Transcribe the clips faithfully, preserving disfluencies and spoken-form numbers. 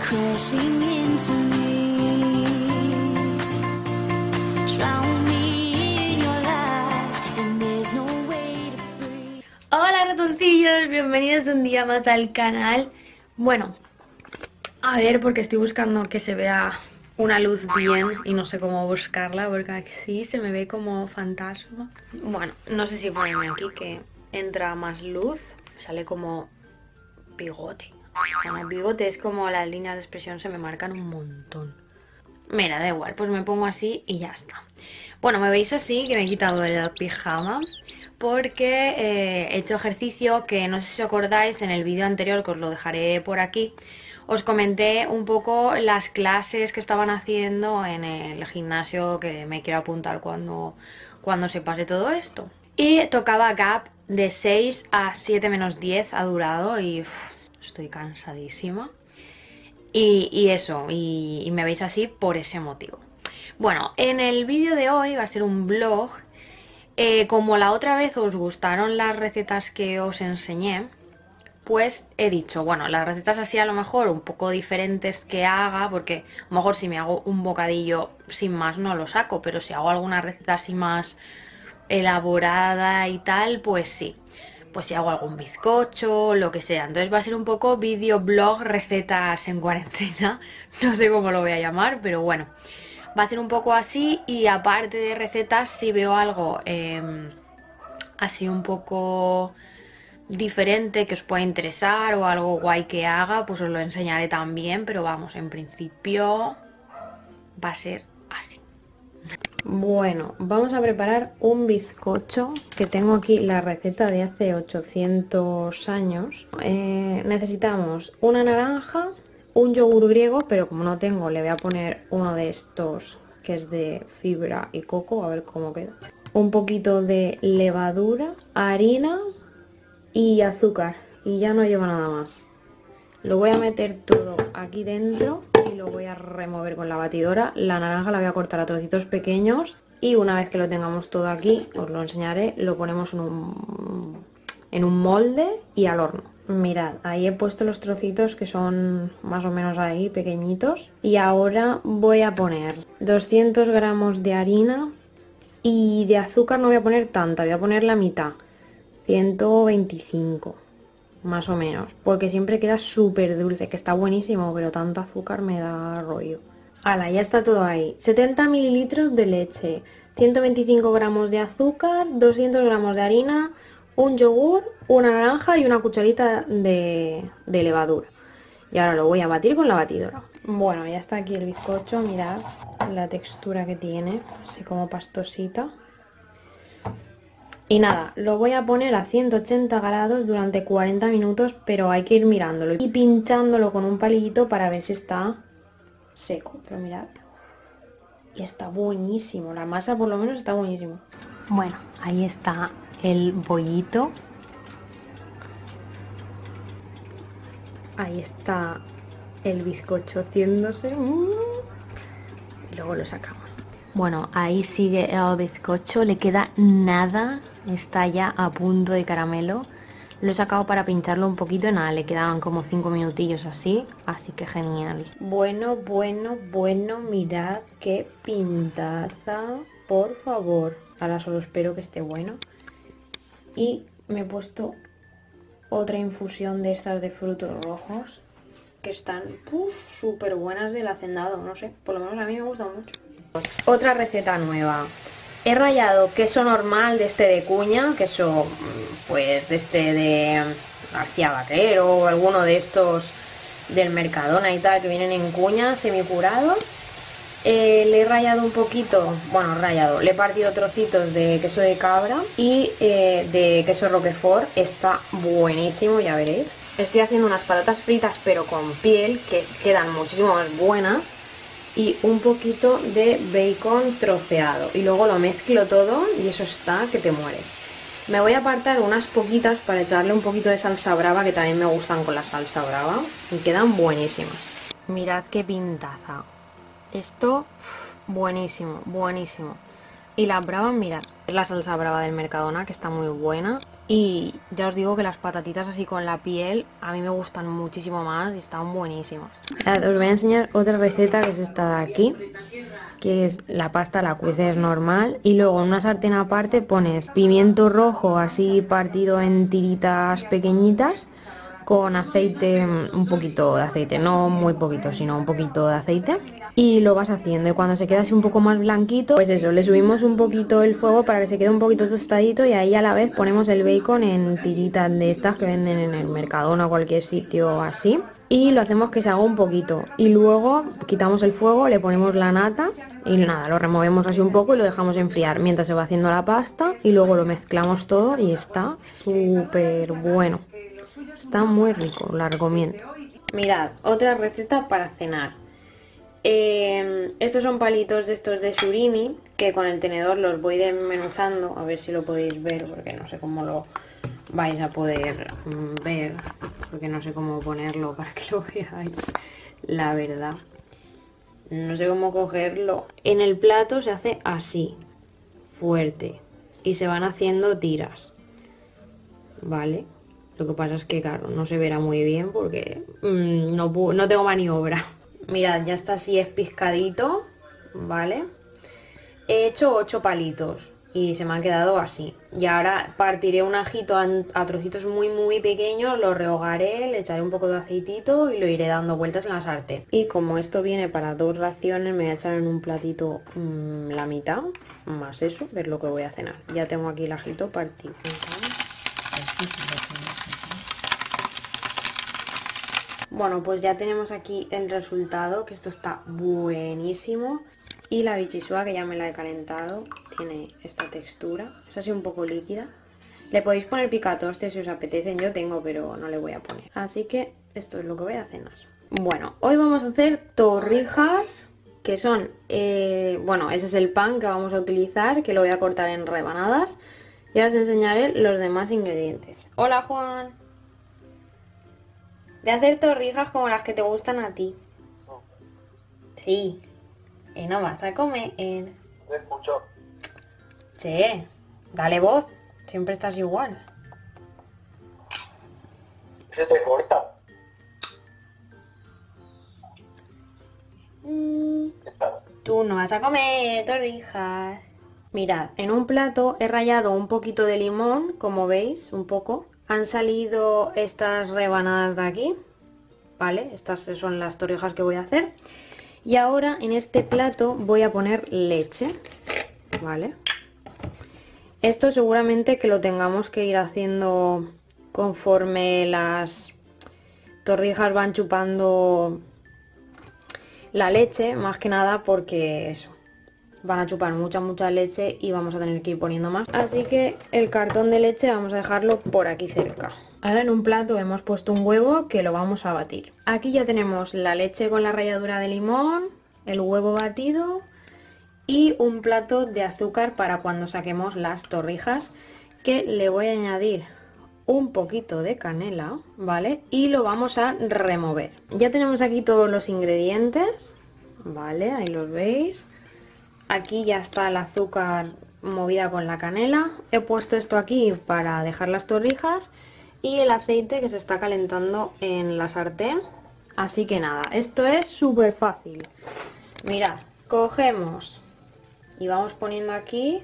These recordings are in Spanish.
crashing into me. Drown me in your lies, and there's no way to breathe. Hola ratoncillos, bienvenidos un día más al canal. Bueno, a ver, porque estoy buscando que se vea una luz bien y no sé cómo buscarla, porque aquí se me ve como fantasma. Bueno, no sé si ponerme aquí que entra más luz, me sale como bigote. Bueno, bigote es como las líneas de expresión se me marcan un montón. Mira, da igual, pues me pongo así y ya está. Bueno, me veis así, que me he quitado el pijama porque eh, he hecho ejercicio, que no sé si os acordáis, en el vídeo anterior, que os lo dejaré por aquí, os comenté un poco las clases que estaban haciendo en el gimnasio que me quiero apuntar cuando, cuando se pase todo esto. Y tocaba gap de seis a siete menos diez ha durado y uff, estoy cansadísima. Y, y eso, y, y me veis así por ese motivo. Bueno, en el vídeo de hoy va a ser un vlog. Eh, como la otra vez os gustaron las recetas que os enseñé, pues he dicho, bueno, las recetas así a lo mejor un poco diferentes que haga, porque a lo mejor si me hago un bocadillo sin más no lo saco, pero si hago alguna receta así más elaborada y tal, pues sí. Pues si hago algún bizcocho, lo que sea. Entonces va a ser un poco vídeo blog recetas en cuarentena. No sé cómo lo voy a llamar, pero bueno. Va a ser un poco así y aparte de recetas, si veo algo eh, así un poco diferente que os pueda interesar o algo guay que haga, pues os lo enseñaré también, pero vamos, en principio va a ser así. Bueno, vamos a preparar un bizcocho, que tengo aquí la receta de hace ochocientos años. Eh, necesitamos una naranja, un yogur griego, pero como no tengo le voy a poner uno de estos que es de fibra y coco, a ver cómo queda. Un poquito de levadura, harina y azúcar, y ya no lleva nada más. Lo voy a meter todo aquí dentro y lo voy a remover con la batidora. La naranja la voy a cortar a trocitos pequeños y una vez que lo tengamos todo aquí, os lo enseñaré, lo ponemos en un, en un molde y al horno. Mirad, ahí he puesto los trocitos que son más o menos ahí pequeñitos. Y ahora voy a poner doscientos gramos de harina y de azúcar no voy a poner tanta, voy a poner la mitad, ciento veinticinco. Más o menos, porque siempre queda súper dulce, que está buenísimo, pero tanto azúcar me da rollo. Hala, ya está todo ahí. setenta mililitros de leche, ciento veinticinco gramos de azúcar, doscientos gramos de harina, un yogur, una naranja y una cucharita de, de levadura. Y ahora lo voy a batir con la batidora. Bueno, ya está aquí el bizcocho, mirad la textura que tiene, así como pastosita. Y nada, lo voy a poner a ciento ochenta grados durante cuarenta minutos, pero hay que ir mirándolo y pinchándolo con un palillito para ver si está seco. Pero mirad, y está buenísimo, la masa por lo menos está buenísimo. Bueno, ahí está el bollito. Ahí está el bizcocho haciéndose. Y luego lo sacamos. Bueno, ahí sigue el bizcocho, le queda nada, está ya a punto de caramelo. Lo he sacado para pincharlo un poquito, nada, le quedaban como cinco minutillos así, así que genial. Bueno, bueno, bueno, mirad qué pintaza, por favor. Ahora solo espero que esté bueno. Y me he puesto otra infusión de estas de frutos rojos, que están súper buenas del hacendado, no sé, por lo menos a mí me gusta mucho. Otra receta nueva. He rallado queso normal de este de cuña, queso pues de este de García Vaquero o alguno de estos del Mercadona y tal que vienen en cuña, semicurado. Eh, le he rallado un poquito, bueno rallado, le he partido trocitos de queso de cabra y eh, de queso roquefort. Está buenísimo, ya veréis. Estoy haciendo unas patatas fritas pero con piel que quedan muchísimo más buenas. Y un poquito de bacon troceado y luego lo mezclo todo y eso está que te mueres. Me voy a apartar unas poquitas para echarle un poquito de salsa brava, que también me gustan con la salsa brava y quedan buenísimas. Mirad qué pintaza. Esto, uff, buenísimo, buenísimo. Y las bravas, mirad, es la salsa brava del Mercadona, que está muy buena. Y ya os digo que las patatitas así con la piel a mí me gustan muchísimo más y están buenísimas. Os voy a enseñar otra receta, que es esta de aquí, que es la pasta, la cueces normal y luego en una sartén aparte pones pimiento rojo así partido en tiritas pequeñitas con aceite, un poquito de aceite, no muy poquito, sino un poquito de aceite, y lo vas haciendo, y cuando se queda así un poco más blanquito, pues eso, le subimos un poquito el fuego para que se quede un poquito tostadito, y ahí a la vez ponemos el bacon en tiritas de estas que venden en el Mercadona o cualquier sitio así, y lo hacemos que se haga un poquito, y luego quitamos el fuego, le ponemos la nata, y nada, lo removemos así un poco y lo dejamos enfriar mientras se va haciendo la pasta, y luego lo mezclamos todo y está súper bueno. Está muy rico, la recomiendo. Mirad, otra receta para cenar. Eh, estos son palitos de estos de surimi, que con el tenedor los voy desmenuzando, a ver si lo podéis ver, porque no sé cómo lo vais a poder mm, ver, porque no sé cómo ponerlo para que lo veáis, la verdad. No sé cómo cogerlo. En el plato se hace así, fuerte, y se van haciendo tiras, ¿vale? Lo que pasa es que, claro, no se verá muy bien porque mmm, no, no tengo maniobra. Mirad, ya está así espiscadito, ¿vale? He hecho ocho palitos y se me han quedado así. Y ahora partiré un ajito a, a trocitos muy muy pequeños, lo rehogaré, le echaré un poco de aceitito y lo iré dando vueltas en la sartén. Y como esto viene para dos raciones, me voy a echar en un platito mmm, la mitad, más eso, que es lo que voy a cenar. Ya tengo aquí el ajito partido. Bueno, pues ya tenemos aquí el resultado, que esto está buenísimo. Y la bichisua, que ya me la he calentado, tiene esta textura, es así un poco líquida. Le podéis poner picatostes si os apetecen, yo tengo, pero no le voy a poner. Así que esto es lo que voy a cenar. Bueno, hoy vamos a hacer torrijas, que son, eh, bueno, ese es el pan que vamos a utilizar, que lo voy a cortar en rebanadas. Y os enseñaré los demás ingredientes. Hola, Juan. De hacer torrijas como las que te gustan a ti. Sí. Y no vas a comer. Me escucho. Che, dale voz. Siempre estás igual. Se te corta. Mm, tú no vas a comer torrijas. Mirad, en un plato he rallado un poquito de limón, como veis, un poco. Han salido estas rebanadas de aquí, ¿vale? Estas son las torrijas que voy a hacer. Y ahora en este plato voy a poner leche, ¿vale? Esto seguramente que lo tengamos que ir haciendo conforme las torrijas van chupando la leche, más que nada porque eso, van a chupar mucha mucha leche y vamos a tener que ir poniendo más. Así que el cartón de leche vamos a dejarlo por aquí cerca. Ahora en un plato hemos puesto un huevo que lo vamos a batir. Aquí ya tenemos la leche con la ralladura de limón, el huevo batido y un plato de azúcar para cuando saquemos las torrijas, que le voy a añadir un poquito de canela, ¿vale? Y lo vamos a remover. Ya tenemos aquí todos los ingredientes, ¿vale? Ahí los veis. Aquí ya está el azúcar movida con la canela. He puesto esto aquí para dejar las torrijas y el aceite que se está calentando en la sartén. Así que nada, esto es súper fácil. Mirad, cogemos y vamos poniendo aquí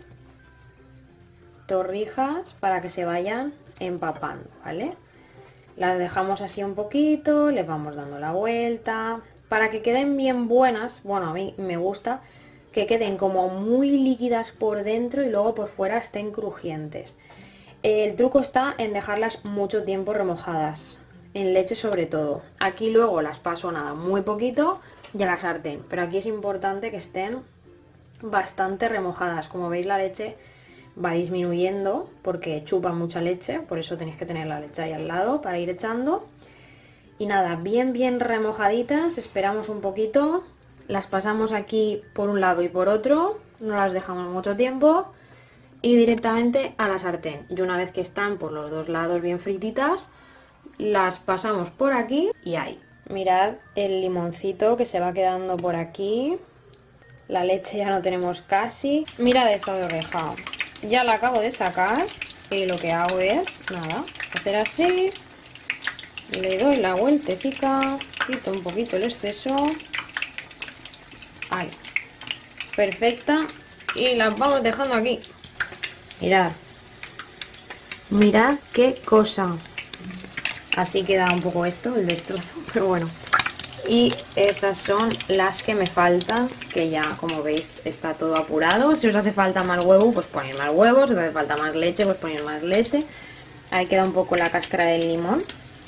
torrijas para que se vayan empapando, ¿vale? Las dejamos así un poquito, les vamos dando la vuelta para que queden bien buenas. Bueno, a mí me gusta que queden como muy líquidas por dentro y luego por fuera estén crujientes. El truco está en dejarlas mucho tiempo remojadas, en leche sobre todo. Aquí luego las paso nada, muy poquito y a la sartén, pero aquí es importante que estén bastante remojadas. Como veis, la leche va disminuyendo porque chupa mucha leche, por eso tenéis que tener la leche ahí al lado para ir echando. Y nada, bien bien remojaditas, esperamos un poquito, las pasamos aquí por un lado y por otro, no las dejamos mucho tiempo y directamente a la sartén. Y una vez que están por los dos lados bien frititas, las pasamos por aquí y ahí. Mirad el limoncito que se va quedando por aquí. La leche ya no tenemos casi. Mirad esta de oreja. Ya la acabo de sacar. Y lo que hago es, nada, hacer así. Le doy la vueltecita. Quito un poquito el exceso. Ahí. Perfecta. Y las vamos dejando aquí. Mirad. Mirad qué cosa. Así queda un poco esto, el destrozo. Pero bueno. Y estas son las que me faltan, que ya como veis está todo apurado. Si os hace falta más huevo, pues ponéis más huevos. Si os hace falta más leche, pues ponéis más leche. Ahí queda un poco la cáscara del limón.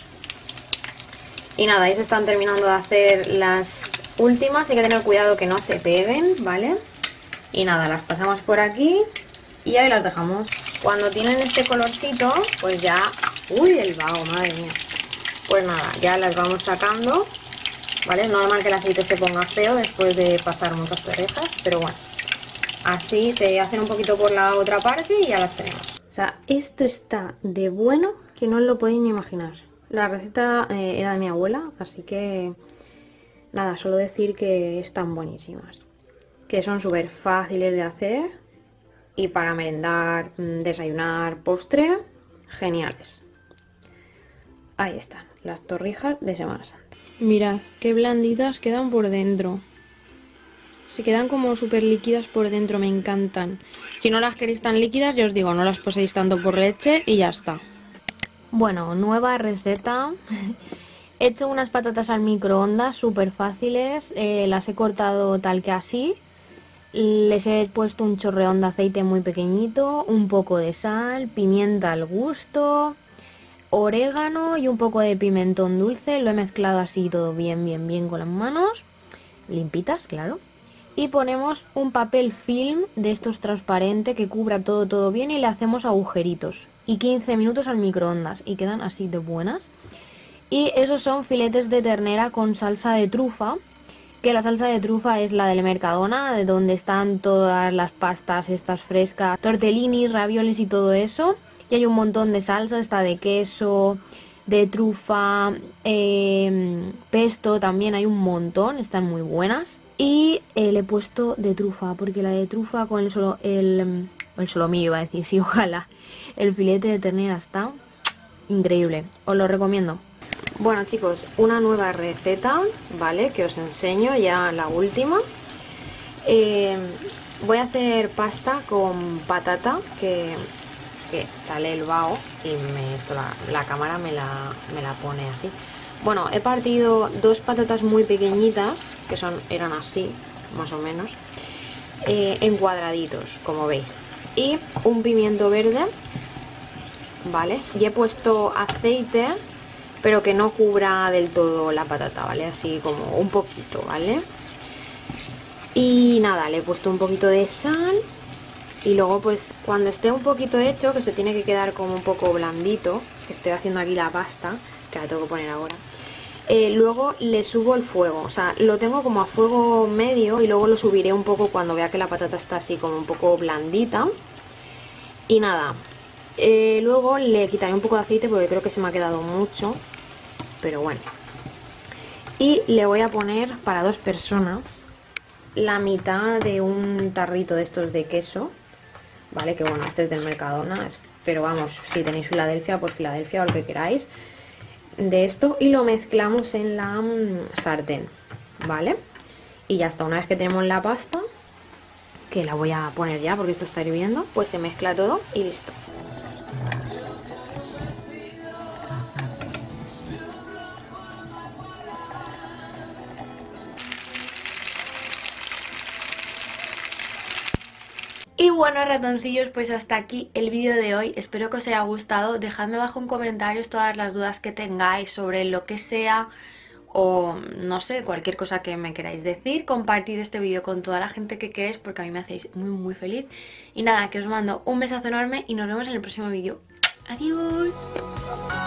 Y nada, ahí se están terminando de hacer las últimas. Hay que tener cuidado que no se peguen, ¿vale? Y nada, las pasamos por aquí y ahí las dejamos. Cuando tienen este colorcito, pues ya... ¡Uy, el vaho, madre mía! Pues nada, ya las vamos sacando. ¿Vale? Es normal que el aceite se ponga feo después de pasar muchas orejas, pero bueno, así se hacen un poquito por la otra parte y ya las tenemos. O sea, esto está de bueno que no os lo podéis ni imaginar. La receta eh, era de mi abuela, así que nada, solo decir que están buenísimas. Que son súper fáciles de hacer y para merendar, desayunar, postre, geniales. Ahí están, las torrijas de Semana Santa. Mirad, qué blanditas quedan por dentro. Se quedan como súper líquidas por dentro, me encantan. Si no las queréis tan líquidas, ya os digo, no las poséis tanto por leche y ya está. Bueno, nueva receta. He hecho unas patatas al microondas súper fáciles. Eh, las he cortado tal que así. Les he puesto un chorreón de aceite muy pequeñito, un poco de sal, pimienta al gusto, orégano y un poco de pimentón dulce. Lo he mezclado así todo bien, bien, bien con las manos, limpitas, claro. Y ponemos un papel film de estos transparente que cubra todo, todo bien y le hacemos agujeritos. Y quince minutos al microondas y quedan así de buenas. Y esos son filetes de ternera con salsa de trufa, que la salsa de trufa es la del Mercadona, de donde están todas las pastas estas frescas, tortellini, ravioles y todo eso. Y hay un montón de salsa, está de queso, de trufa, eh, pesto, también hay un montón, están muy buenas. Y eh, le he puesto de trufa, porque la de trufa con el solo, el, el solomillo iba a decir, sí, ojalá. El filete de ternera está increíble, os lo recomiendo. Bueno chicos, una nueva receta, ¿vale? Que os enseño, ya la última. Eh, voy a hacer pasta con patata, que... que sale el vaho y me, esto la, la cámara me la, me la pone así. Bueno, he partido dos patatas muy pequeñitas, que son eran así, más o menos, eh, en cuadraditos, como veis. Y un pimiento verde, ¿vale? Y he puesto aceite, pero que no cubra del todo la patata, ¿vale? Así como un poquito, ¿vale? Y nada, le he puesto un poquito de sal. Y luego pues cuando esté un poquito hecho, que se tiene que quedar como un poco blandito, que estoy haciendo aquí la pasta, que la tengo que poner ahora, eh, luego le subo el fuego, o sea, lo tengo como a fuego medio y luego lo subiré un poco cuando vea que la patata está así como un poco blandita. Y nada, eh, luego le quitaré un poco de aceite porque creo que se me ha quedado mucho, pero bueno. Y le voy a poner para dos personas la mitad de un tarrito de estos de queso, ¿vale? Que bueno, este es del Mercadona, pero vamos, si tenéis Filadelfia, pues Filadelfia o lo que queráis de esto. Y lo mezclamos en la mm, sartén, ¿vale? Y ya está, una vez que tenemos la pasta, que la voy a poner ya porque esto está hirviendo, pues se mezcla todo y listo. Y bueno ratoncillos, pues hasta aquí el vídeo de hoy. Espero que os haya gustado. Dejadme abajo en comentarios todas las dudas que tengáis sobre lo que sea, o no sé, cualquier cosa que me queráis decir. Compartid este vídeo con toda la gente que queréis porque a mí me hacéis muy muy feliz. Y nada, que os mando un besazo enorme y nos vemos en el próximo vídeo. Adiós.